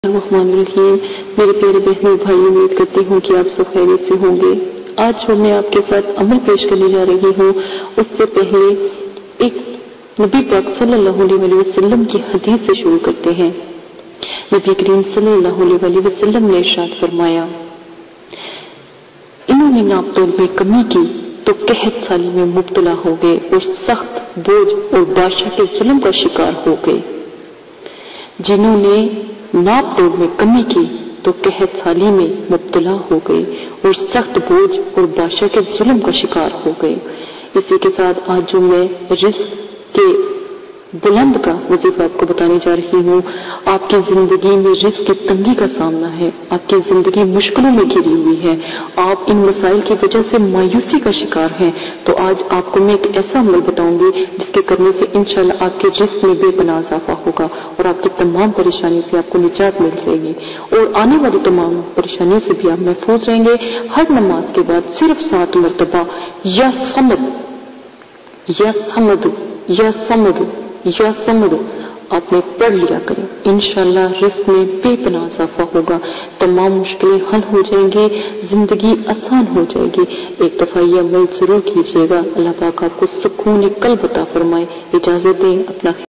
الرحمن الرحیم۔ میرے پیارے بہنوں بھائی، امید کرتی ہوں کہ آپ سب خیریت سے ہوں گے۔ آج جو میں آپ کے ساتھ عمل پیش کرنے جا رہی ہوں، اس سے پہلے ایک نبی پاک صلی اللہ علیہ وسلم کی حدیث سے شروع کرتے ہیں۔ نبی کریم صلی اللہ علیہ وسلم نے ارشاد فرمایا، انہوں نے ناپ تول میں کمی کی تو قحط سالی میں مبتلا ہو گئے اور سخت بوجھ اور بادشاہ کے ظلم کا شکار ہو گئے۔ جنہوں نے ناپ تول میں کمی کی تو قحط سالی میں مبتلا ہو گئے اور سخت بوجھ اور بادشاہ کے ظلم کا شکار ہو گئے۔ اسی کے ساتھ آج جو میں رزق کے بلند کا وظیفہ آپ کو بتانے جا رہی ہوں۔ آپ کی زندگی میں رزق کی تنگی کا سامنا ہے، آپ کی زندگی مشکلوں میں گھری ہوئی ہے، آپ ان مسائل کی وجہ سے مایوسی کا شکار ہیں، تو آج آپ کو میں ایک ایسا عمل بتاؤں گی جس کے کرنے سے انشاءاللہ آپ کے رزق میں بے پناہ اضافہ ہوگا اور آپ کی تمام پریشانی سے آپ کو نجات مل جائے گی اور آنے والی تمام پریشانیوں سے بھی آپ محفوظ رہیں گے۔ ہر نماز کے بعد صرف 7 مرتبہ یا صمد یا صمد یا صمد یا سمد آپ نے پڑھ لیا کریں، انشاءاللہ رزق میں بے پناہ اضافہ ہوگا، تمام مشکلیں حل ہو جائیں گی، زندگی آسان ہو جائے گی۔ ایک دفعہ یہ عمل ضرور کیجیے گا۔ اللہ پاک آپ کو سکون قلب عطا فرمائے۔ اجازت دیں، اپنا